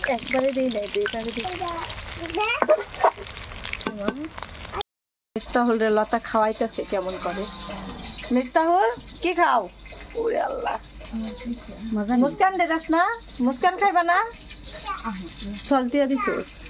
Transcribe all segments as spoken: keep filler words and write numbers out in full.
একবারে দিই নাই দুইটারে দিই মিফতাহুল রে লতা খাওয়াইতেছে কেমন করে মিফতাহুল কি খাও ওরে আল্লাহ মুস্কান দে দাস না মুস্কান খাইবা না সস দিয়ে দিছ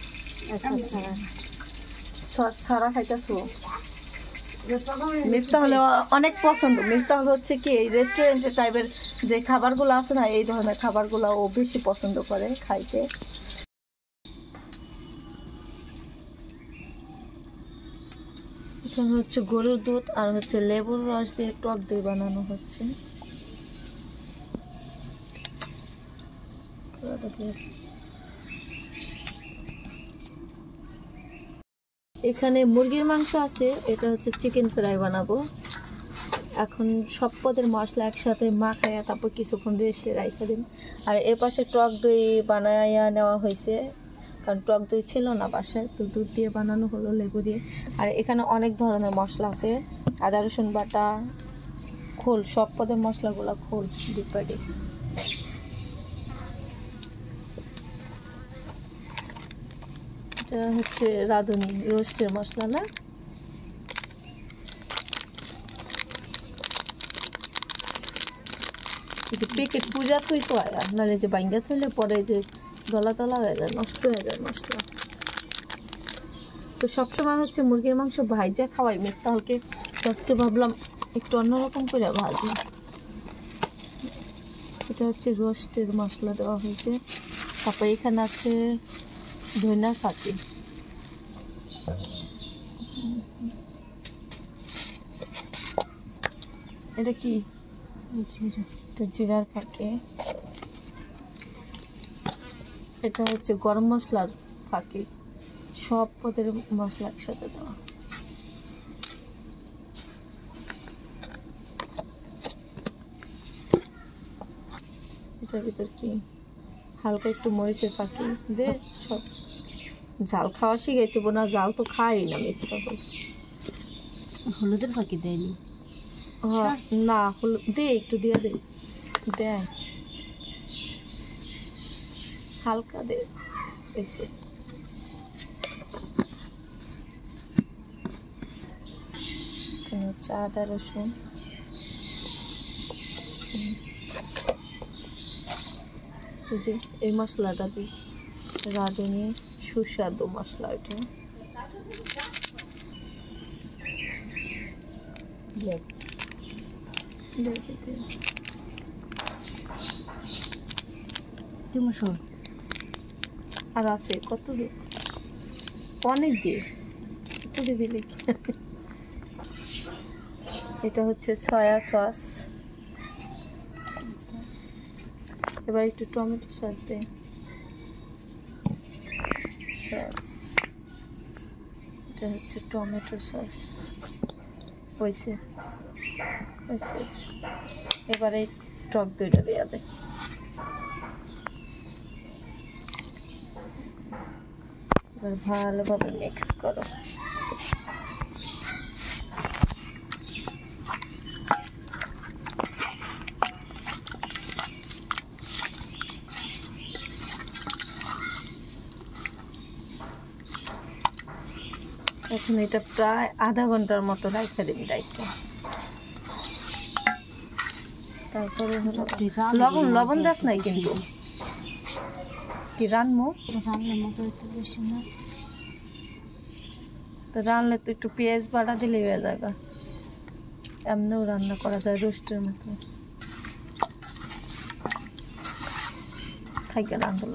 সস ছাড়া খাইতেছো মিফতাহুল অনেক পছন্দ মিফতাহুল হচ্ছে কি এই রেস্টুরেন্টের টাইপের যে খাবারগুলো আছে না এই ধরনের খাবারগুলো ও বেশি পছন্দ করে খাইতে এখানে হচ্ছে গরুর দুধ আর হচ্ছে লেবুর রস দিয়ে টক দই বানানো হচ্ছে এখানে মুরগির মাংস আছে এটা হচ্ছে চিকেন ফ্রাই বানাবো এখন সব পদের মশলা একসাথে মাখাইয়া তারপর কিছুক্ষণ রেস্টে রাখা দিন আর এর পাশে টক দই বানাইয়া নেওয়া হয়েছে কারণ টক দই ছিল না বাসায় তো দুধ দিয়ে বানানো হলো লেবু দিয়ে আর এখানে অনেক ধরনের মশলা আছে আদা রসুন বাটা খোল সব পদের মশলাগুলো খোল ডিপাডি এটা হচ্ছে রাঁধুনি রোস্টের মশলা না প্যাকেট পূজা থই তো আয়া নাহলে যে বাইঙ্গা থইলে পরে যে গলা তলা হয়ে যায় নষ্ট হয়ে যায় মশলা তো সবসময় হচ্ছে মুরগির মাংস ভাইজা খাওয়াই মিফতাহুলকে আজকে ভাবলাম একটু অন্যরকম করে ভাজি এটা হচ্ছে রোস্টের মশলা দেওয়া হয়েছে তারপর এখানে আছে ধনিয়া ফাঁকি এটা কি জিরা এটা জিরার ফাঁকি এটা হচ্ছে গরম মশলার ফাঁকি সব পদের মশলা একসাথে দেওয়া এটার ভিতর কি হালকা একটু মরিচের ফাঁকি দে সব জাল খাওয়া শিখাইতে না জাল তো খাই না মিথ্যাহুল হলুদের ফাঁকি দেয়নি না হলুদ দে একটু দিয়ে দে দেয় হালকা দে এসে হচ্ছে আদা রসুন যে এই মশলাটা দিই রাঁধুনি সুস্বাদু মশলা এটা আর আছে কত অনেক দিয়ে কত দিবি লিখি এটা হচ্ছে সয়া সস এবার একটু টমেটো সস দে সস এটা হচ্ছে টমেটো সস হয়েছে হয়েছে এবারে টক দইটা দেওয়া দে এবার ভালোভাবে মিক্স করো এখন এটা প্রায় আধা ঘন্টার মতো রাখা দিবি রাখতে তারপরে হলো লবণ লবণ দাস নাই কিন্তু কি রানমো রানলে মজা হইতে বেশি না তো রানলে তো একটু পেঁয়াজ বাটা দিলেই হয়ে যাবে এমনিও রান্না করা যায় রোস্টের মতো খাইকে রান্ধল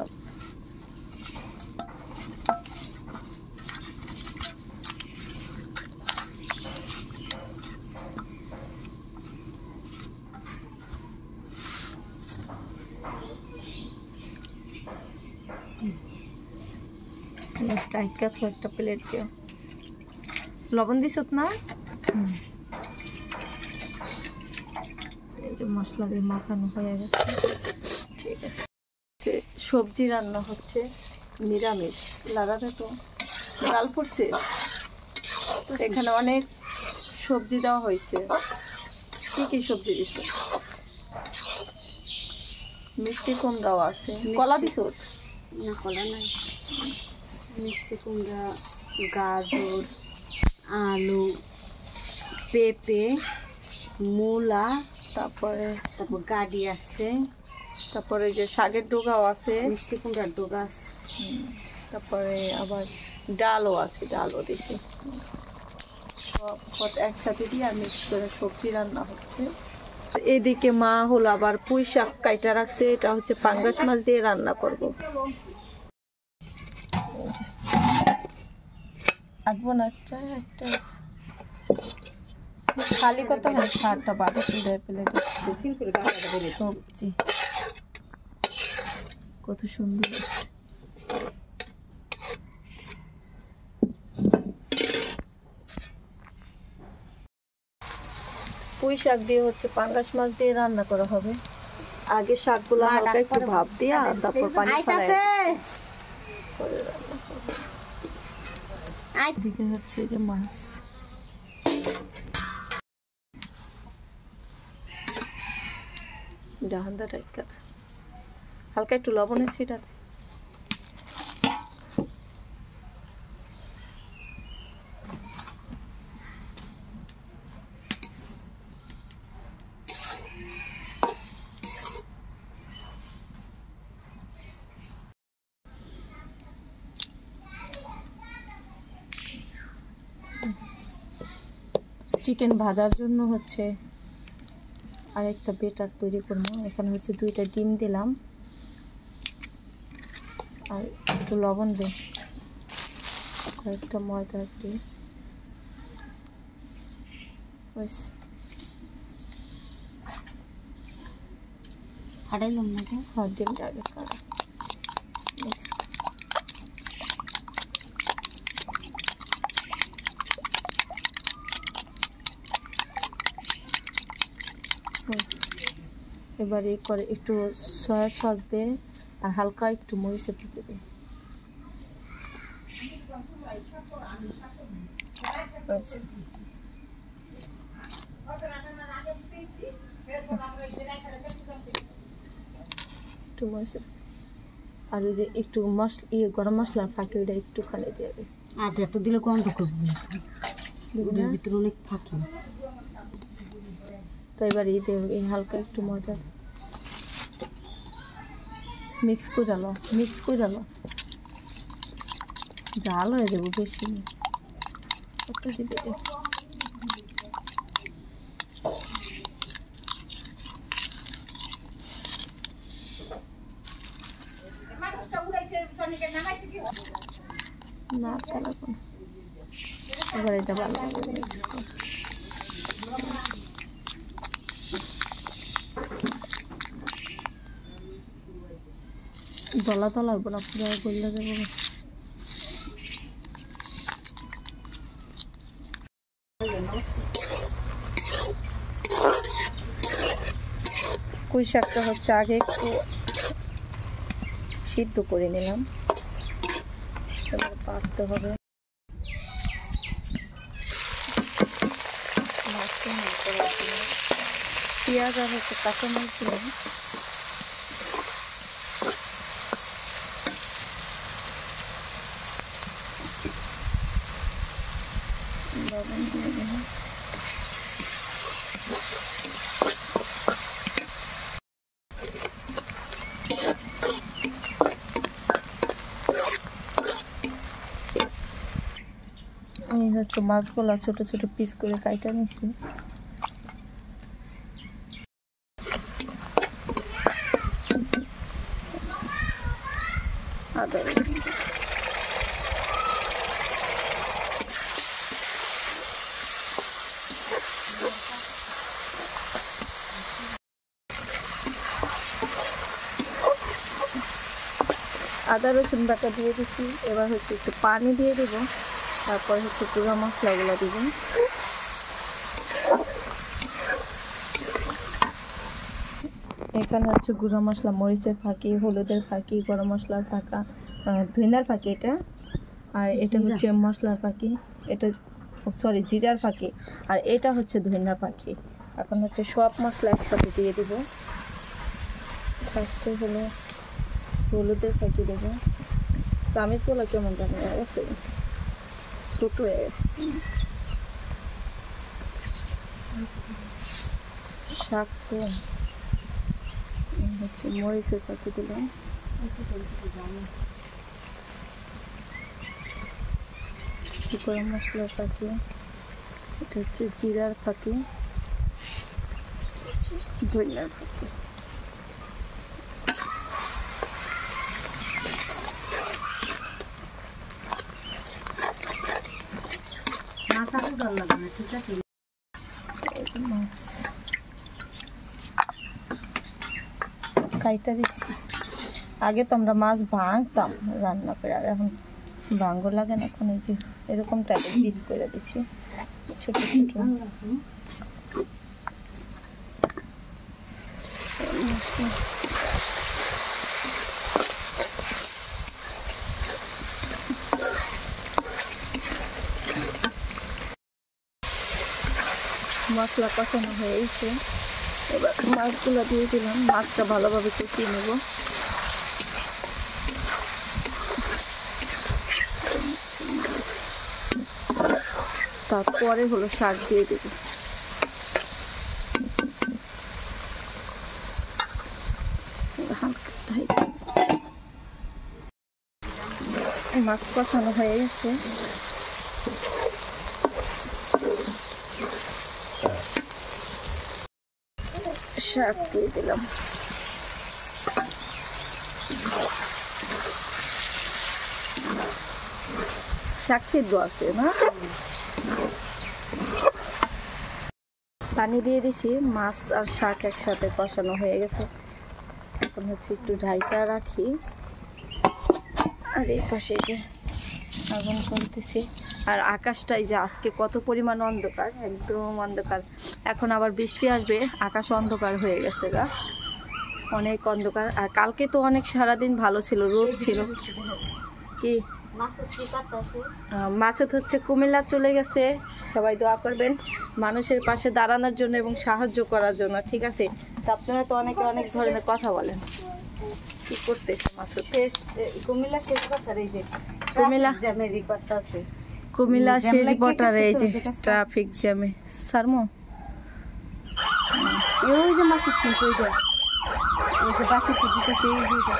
একটা প্লেট দিও লবণ দিছত না এই যে মশলা দিয়ে মাখানো হয়ে গেছে ঠিক আছে সবজি রান্না হচ্ছে নিরামিষ লাগাতে তো ডাল পড়ছে এখানে অনেক সবজি দেওয়া হয়েছে কি কি সবজি দিছে মিষ্টি কুমড়াও আছে কলা দিছ না কলা নাই, মিষ্টি কুমড়া, গাজর, আলু, পেঁপে, মূলা, তারপরে তারপর গাডি আছে, তারপরে যে শাকের ডোগাও আছে, মিষ্টি কুমড়ার ডোগা আছে, তারপরে আবার ডালও আছে, ডালও দিছি। সব পদ একসাথে দিয়ে আর মিক্স করে সবজি রান্না হচ্ছে। এদিকে মা হলো আবার পুঁই শাক কাইটা রাখছে, এটা হচ্ছে পাঙ্গাস মাছ দিয়ে রান্না করব। আটবো না, একটা একটা খালি কত হয় সারটা বাড়ি চুড়ে প্লেটে সবজি কত সুন্দর। পুঁই শাক দিয়ে হচ্ছে পাঙ্গাস মাছ দিয়ে রান্না করা হবে। আগে শাকগুলো হালকা একটু ভাপ দিয়া তারপর পানি ফেলায় করে রান্না করব। এদিকে হচ্ছে যে মাছ, ডাহান্দা রাইকা হালকা একটু লবণ আছে এটাতে। চিকেন ভাজার জন্য হচ্ছে আরেকটা বেটার তৈরি করবো। এখানে হচ্ছে দুইটা ডিম দিলাম আর একটু লবণ দিই, কয়েকটা ময়দা দিই, ফাটাইলাম না তো, হ্যাঁ ডিমটা আগে ফাটা মিক্স। এবার এই করে একটু সয়া সস দিয়ে আর হালকা একটু মরিচের দিতে দিই। একটু মরিচের আর ওই যে একটু মশলা ইয়ে গরম মশলার ফাঁকি ওইটা একটুখানি দিয়ে দিই। আর এত দিলে গন্ধ করবে, ওটার ভিতরে অনেক ফাঁকি। তো এবার এই দিয়ে এই হালকা একটু ময়দা মিক্স করে লো, মিক্স করে লো, জাল হয়ে যাবো বেশি কত দিবে। না লাগবে না, এবার এটা ভালোভাবে মিক্স কর। দলা দলা হইব না, পুরো গলে যাবো। পুঁই শাকটা হচ্ছে আগে একটু সিদ্ধ করে নিলাম, এবার পাকতে হবে। পেঁয়াজ আর হচ্ছে কাঁচামরিচ দিলাম, লবণ দিয়ে দিলাম, আমি হচ্ছে মাছগুলা ছোট ছোট পিস করে কাইটা নিছি। আদা আদা রসুন বাটা দিয়ে দিচ্ছি। এবার হচ্ছে একটু পানি দিয়ে দেবো, তারপর হচ্ছে গুঁড়া মশলাগুলো দিব। এখানে হচ্ছে গুঁড়া মশলা, মরিচের ফাঁকি, হলুদের ফাঁকি, গরম মশলার ফাঁকা, ধনিয়ার ফাঁকি এটা, আর এটা হচ্ছে মশলার ফাঁকি, এটা সরি জিরার ফাঁকি, আর এটা হচ্ছে ধনিয়ার ফাঁকি। এখন হচ্ছে সব মশলা একসাথে দিয়ে দিব। ফার্স্টে হলো হলুদের ফাঁকি দেবো। চামিচগুলো কেমন জানি আছে, ছোট হয়ে গেছে। শাক তো হচ্ছে মরিচের ফাঁকি দিলাম। গরম মশলার ফাঁকি, এটা হচ্ছে জিরার ফাঁকি, ধনিয়ার ফাঁকি। মাছ কাইটা দিচ্ছি। আগে তো আমরা মাছ ভাঙতাম রান্না করে, আর এখন ভাঙ্গ লাগে না। এখন এই যে এরকম টাইপের পিস করে দিচ্ছি ছোট ছোট। মশলা কষানো হয়ে গেছে, এবার মাছগুলো দিয়ে দিলাম। মাছটা ভালোভাবে কষিয়ে নেব। তারপরে হলো শাক দিয়ে দেব। মাছ কষানো হয়ে গেছে, শাক দিয়ে দিলাম। শাক সিদ্ধ আছে না, পানি দিয়ে দিছি। মাছ আর শাক একসাথে কষানো হয়ে গেছে। এখন হচ্ছে একটু ঢাইটা রাখি। আর এই পাশে যে আগুন করতেছি। আর আকাশটাই যে আজকে কত পরিমাণ অন্ধকার, একদম অন্ধকার। এখন আবার বৃষ্টি আসবে, আকাশ অন্ধকার হয়ে গেছে গা, অনেক অন্ধকার। আর কালকে তো অনেক সারাদিন ভালো ছিল, রোদ ছিল। কি মাসুদ হচ্ছে কুমিল্লা চলে গেছে। সবাই দোয়া করবেন মানুষের পাশে দাঁড়ানোর জন্য এবং সাহায্য করার জন্য, ঠিক আছে? তো আপনারা তো অনেকে অনেক ধরনের কথা বলেন। কি করতেছে মাসুদ? কুমিল্লা শেষ বটার এই যে কুমিল্লা জ্যামে রিপোর্ট আছে। কুমিল্লা শেষ বটার এই যে ট্রাফিক জ্যামে সারমো। ওই যে মাসুদ কিন্তু ওই যে ওই যে বাসে তো দিতেছে এই যে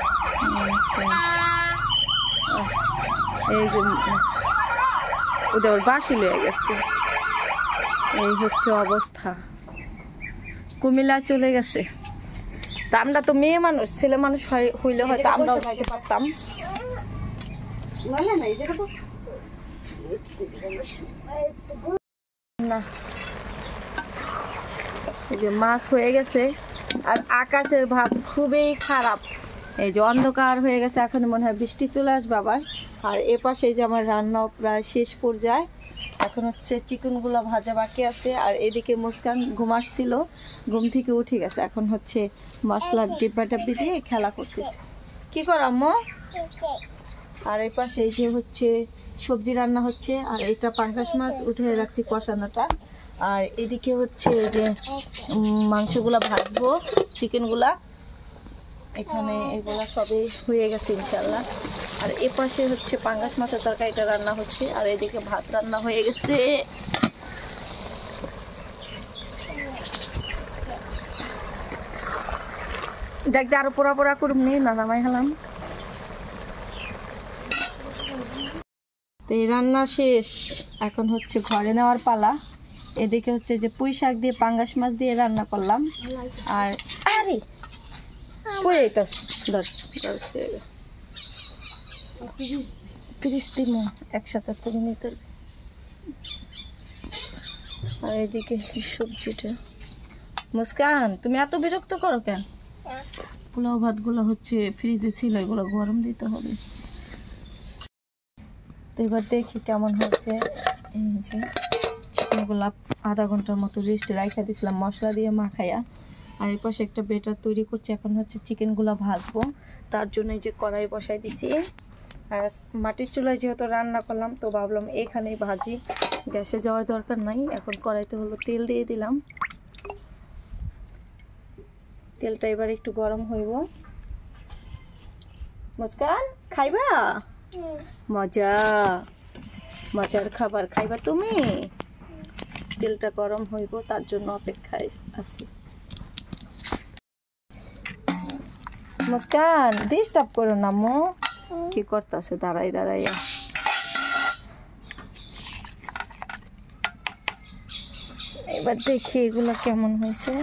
এই যে ওদের ওর বাসি লয়ে গেছে। এই হচ্ছে অবস্থা, কুমিল্লা চলে গেছে। তা আমরা তো মেয়ে মানুষ, ছেলে মানুষ হইলে হয়তো আমরাও যাইতে পারতাম না। এই যে মাছ হয়ে গেছে, আর আকাশের ভাব খুবই খারাপ। এই যে অন্ধকার হয়ে গেছে, এখন মনে হয় বৃষ্টি চলে আসবে আবার। আর এ পাশে যে আমার রান্নাও প্রায় শেষ পর্যায়ে। এখন হচ্ছে চিকেনগুলো ভাজা বাকি আছে। আর এদিকে মুস্কান ঘুম আসছিল, ঘুম থেকে উঠে গেছে। এখন হচ্ছে মশলার ডিব্বা ডাব্বি দিয়ে খেলা করতেছে। কি করো আম্মু? আর এই পাশে এই যে হচ্ছে সবজি রান্না হচ্ছে। আর এটা পাঙ্গাস মাছ উঠে রাখছি কষানোটা। আর এদিকে হচ্ছে এই যে মাংসগুলা ভাজবো, চিকেনগুলা। এখানে এগুলা সবই হয়ে গেছে ইনশাল্লাহ। আর এ পাশে হচ্ছে পাঙ্গাস মাছের তরকারিটা রান্না হচ্ছে। আর এদিকে ভাত রান্না হয়ে গেছে। দেখতে আরো পোড়া পোড়া করুম নি না, নামাই হলাম। তো এই রান্না শেষ, এখন হচ্ছে ঘরে নেওয়ার পালা। এদিকে হচ্ছে যে পুঁই শাক দিয়ে পাঙ্গাস মাছ দিয়ে রান্না করলাম। আর আরে একসাথে তুমি নিতে। আর এদিকে সবজিটা। মুস্কান তুমি এত বিরক্ত করো কেন? পোলাও ভাত গুলো হচ্ছে ফ্রিজে ছিল, এগুলো গরম দিতে হবে। তো এবার দেখি কেমন হচ্ছে। এই যে চিকেনগুলো আধা ঘন্টার মতো রেস্টে রাখা দিয়েছিলাম মশলা দিয়ে মাখাইয়া। আর এই পাশে একটা বেটার তৈরি করছি। এখন হচ্ছে চিকেনগুলো ভাজবো, তার জন্য এই যে কড়াই বসাই দিছি। আর মাটির চুলায় যেহেতু রান্না করলাম, তো ভাবলাম এখানেই ভাজি, গ্যাসে যাওয়ার দরকার নাই। এখন কড়াইতে হলো তেল দিয়ে দিলাম। তেলটা এবার একটু গরম হইব। মুস্কান খাইবা মজা মজার খাবার খাইবা তুমি তেলটা গরম হইব তার জন্য অপেক্ষায় আছি মুস্কান ডিস্টার্ব করো না মো কি করতেছে দাঁড়াই দাঁড়াইয়া এবার দেখি এগুলো কেমন হয়েছে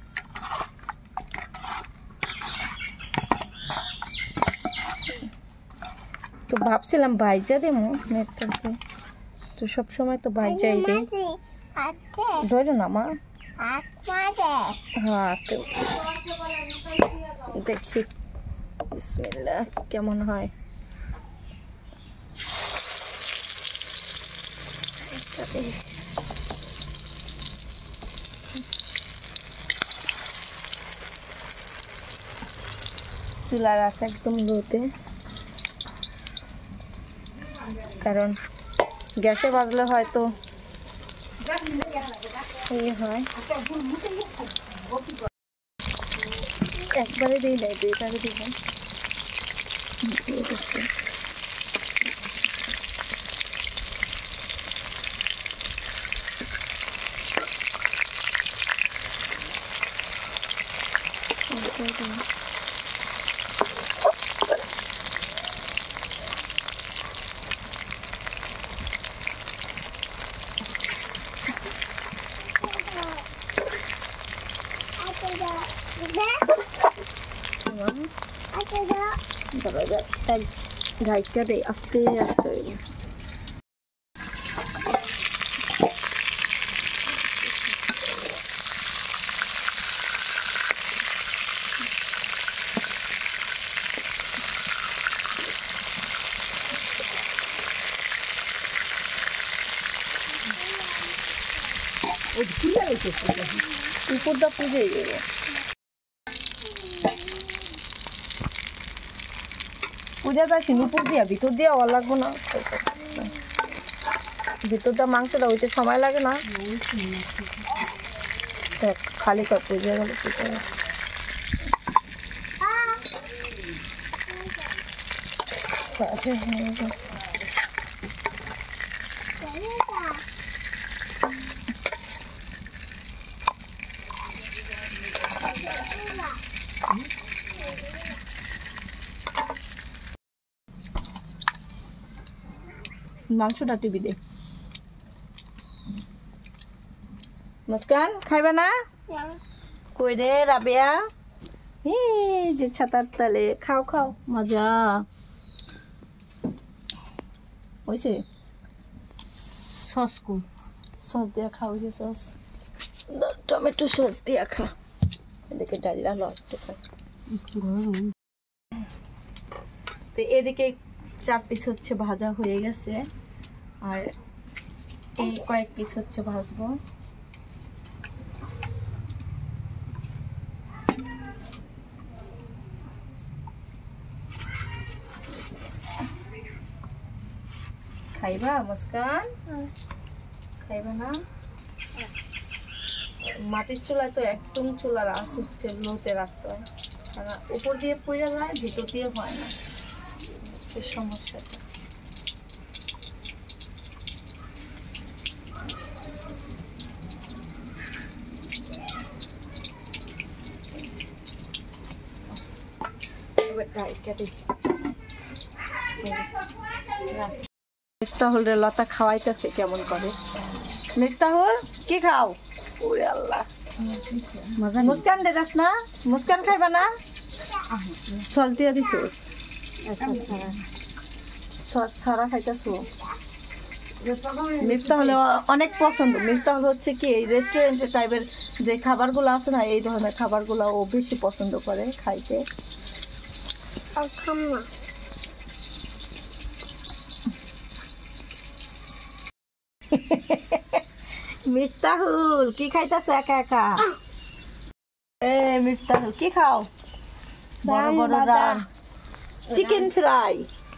তো ভাবছিলাম ভাইজা দেবো নেটটাকে তো সবসময় তো ভাইজাই দে ধরো না মা হ্যাঁ তো দেখি বিসমিল্লাহ কেমন হয় চুলার আছে একদম লোতে কারণ গ্যাসে বাজলে হয়তো এই হয় একবারে দিই নাই দুইবারে দিব গাইটা দে আস্তে আস্তে উপরটা পুজে যাবে পূজা যাচ্ছি উপর দিয়া ভিতর দিয়া ওর লাগবো না ভিতরটা মাংসটা হইতে সময় লাগে না দেখ খালি কর পূজা গেল পূজা মাংসটা টিভি দে মুস্কান খাইবা না কই রে রাবিয়া এই যে ছাতার তলে খাও খাও মজা হইছে সস কো সস দিয়া খাও যে সস টমেটো সস দিয়া খা এদিকে ডালিয়া লস্ট খা গরম তো এদিকে চার পিস হচ্ছে ভাজা হয়ে গেছে আর এই কয়েক পিস হচ্ছে ভাজবো খাইবা মুস্কান খাইবা না মাটির চুলায় তো একদম চুলার আঁচ হচ্ছে লোতে রাখতে হয় কারণ উপর দিয়ে পড়ে যায় ভিতর দিয়ে হয় না সমস্যাটা মিফতাহুল রে লতা খাওয়াইতেছে কেমন করে মিফতাহুল কি খাও ওরে আল্লাহ মুস্কান দে যাস না মুস্কান খাইবা না সস দিয়ে দিছো সস ছাড়া খাইতেছো মিফতাহুল অনেক পছন্দ মিফতাহুল হচ্ছে কি এই রেস্টুরেন্টের টাইপের যে খাবারগুলো আছে না এই ধরনের খাবারগুলো ও বেশি পছন্দ করে খাইতে মিফতাহুল কি খাইতেছো একা একা এ মিফতাহুল কি খাও বড় বড় রান চিকেন ফ্রাই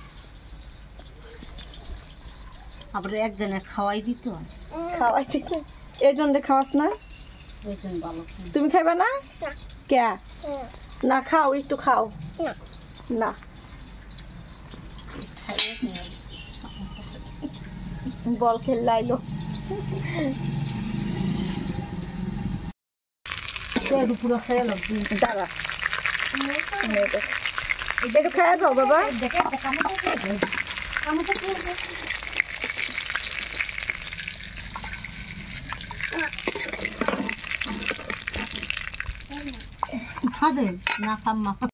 আবার একজনে খাওয়াই দিত খাওয়াই দিত এই জন্য খাওয়াস না একজন ভালো তুমি খাইবা না কে না খাও একটু খাও না বল খেলাইলো পুরো খেয়ে লাগবে দাঁড়া একটু খেয়ে যাও বাবা খাবে না খাম